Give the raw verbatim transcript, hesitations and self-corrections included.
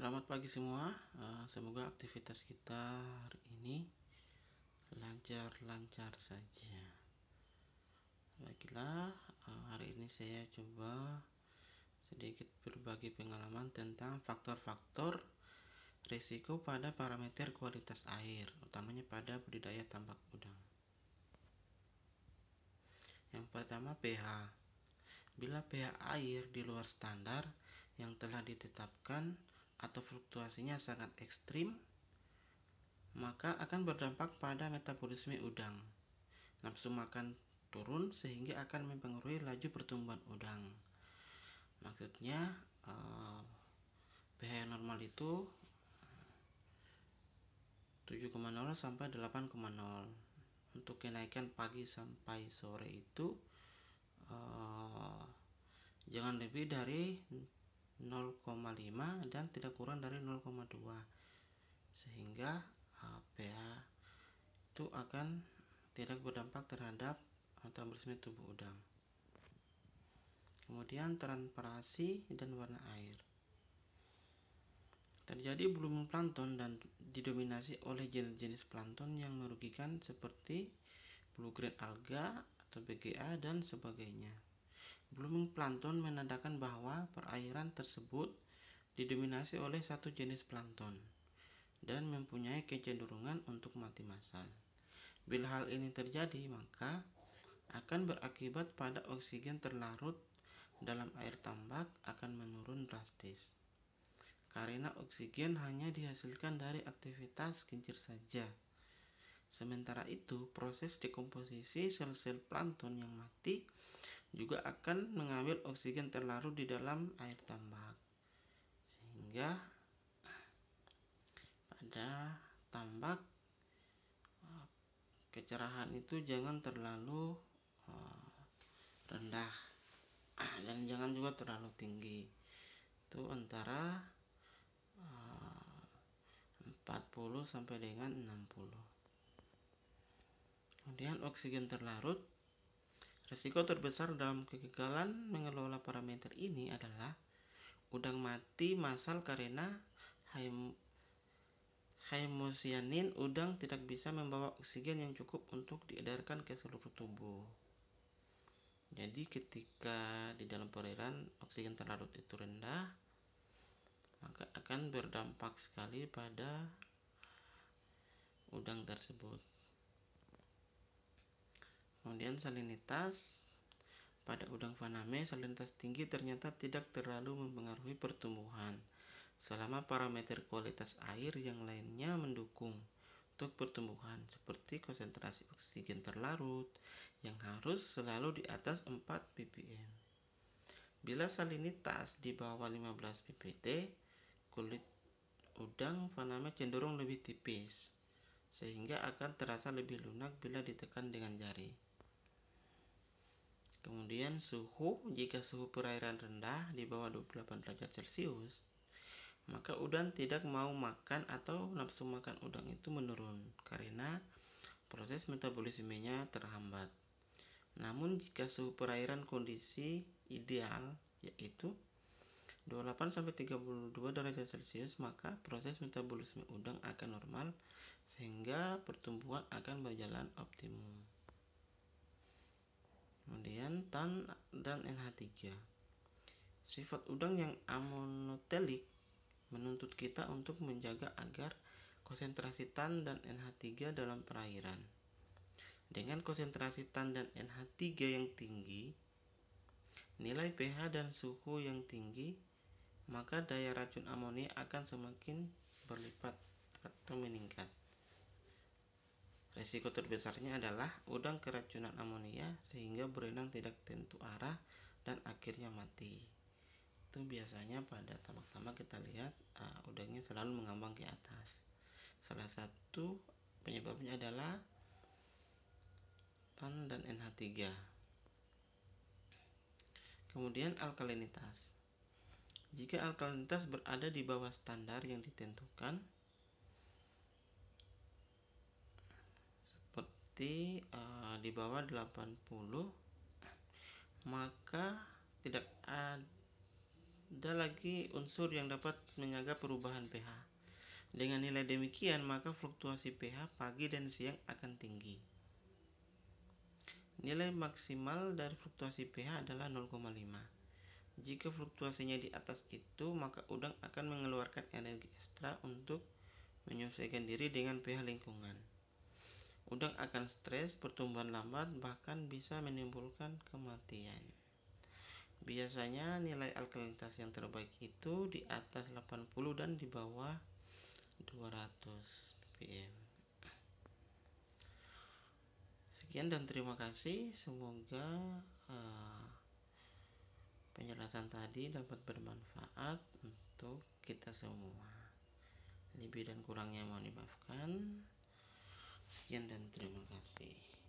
Selamat pagi semua, uh, semoga aktivitas kita hari ini lancar-lancar saja. Baiklah, uh, hari ini saya coba sedikit berbagi pengalaman tentang faktor-faktor risiko pada parameter kualitas air, utamanya pada budidaya tambak udang. Yang pertama, pH. Bila pH air di luar standar yang telah ditetapkan atau fluktuasinya sangat ekstrim, maka akan berdampak pada metabolisme udang. Nafsu makan turun sehingga akan mempengaruhi laju pertumbuhan udang. Maksudnya eh, pH normal itu tujuh koma nol sampai delapan koma nol. Untuk kenaikan pagi sampai sore itu eh, jangan lebih dari nol koma lima dan tidak kurang dari nol koma dua, sehingga uh, pH itu akan tidak berdampak terhadap metabolisme tubuh udang. Kemudian transparansi dan warna air. Terjadi blooming plankton dan didominasi oleh jenis-jenis plankton yang merugikan seperti blue green alga atau B G A dan sebagainya. Blooming plankton menandakan bahwa perairan tersebut didominasi oleh satu jenis plankton dan mempunyai kecenderungan untuk mati massal. Bila hal ini terjadi, maka akan berakibat pada oksigen terlarut dalam air tambak akan menurun drastis, karena oksigen hanya dihasilkan dari aktivitas kincir saja. Sementara itu, proses dekomposisi sel-sel plankton yang mati juga akan mengambil oksigen terlarut di dalam air tambak, sehingga pada tambak kecerahan itu jangan terlalu rendah dan jangan juga terlalu tinggi, itu antara empat puluh sampai dengan enam puluh. Kemudian oksigen terlarut. Risiko terbesar dalam kegagalan mengelola parameter ini adalah udang mati massal karena hemocyanin. Udang tidak bisa membawa oksigen yang cukup untuk diedarkan ke seluruh tubuh. Jadi ketika di dalam perairan oksigen terlarut itu rendah, maka akan berdampak sekali pada udang tersebut. Kemudian salinitas. Pada udang faname, salinitas tinggi ternyata tidak terlalu mempengaruhi pertumbuhan selama parameter kualitas air yang lainnya mendukung untuk pertumbuhan, seperti konsentrasi oksigen terlarut yang harus selalu di atas empat ppm. Bila salinitas di bawah lima belas ppm, kulit udang faname cenderung lebih tipis, sehingga akan terasa lebih lunak bila ditekan dengan jari. Kemudian suhu. Jika suhu perairan rendah di bawah dua puluh delapan derajat celcius, maka udang tidak mau makan atau nafsu makan udang itu menurun karena proses metabolismenya terhambat. Namun jika suhu perairan kondisi ideal yaitu dua puluh delapan sampai tiga puluh dua derajat celcius, maka proses metabolisme udang akan normal sehingga pertumbuhan akan berjalan optimum. Kemudian tan dan N H tiga. Sifat udang yang amonotelik menuntut kita untuk menjaga agar konsentrasi tan dan N H tiga dalam perairan. Dengan konsentrasi tan dan N H tiga yang tinggi, nilai pH dan suhu yang tinggi, maka daya racun amonia akan semakin berlipat atau meningkat. Risiko terbesarnya adalah udang keracunan amonia sehingga berenang tidak tentu arah dan akhirnya mati. Itu biasanya pada tambak-tambak kita lihat uh, udangnya selalu mengambang ke atas. Salah satu penyebabnya adalah tan dan N H tiga. Kemudian alkalinitas. Jika alkalinitas berada di bawah standar yang ditentukan, seperti uh, di bawah delapan puluh, maka tidak ad, ada lagi unsur yang dapat menjaga perubahan pH. Dengan nilai demikian, maka fluktuasi pH pagi dan siang akan tinggi. Nilai maksimal dari fluktuasi pH adalah nol koma lima. Jika fluktuasinya di atas itu, maka udang akan mengeluarkan energi ekstra untuk menyesuaikan diri dengan pH lingkungan. Udang akan stres, pertumbuhan lambat, bahkan bisa menimbulkan kematian. Biasanya nilai alkalinitas yang terbaik itu di atas delapan puluh dan di bawah dua ratus ppm. Sekian dan terima kasih. Semoga uh, penjelasan tadi dapat bermanfaat untuk kita semua. Lebih dan kurangnya mohon dimaafkan. Sekian dan terima kasih.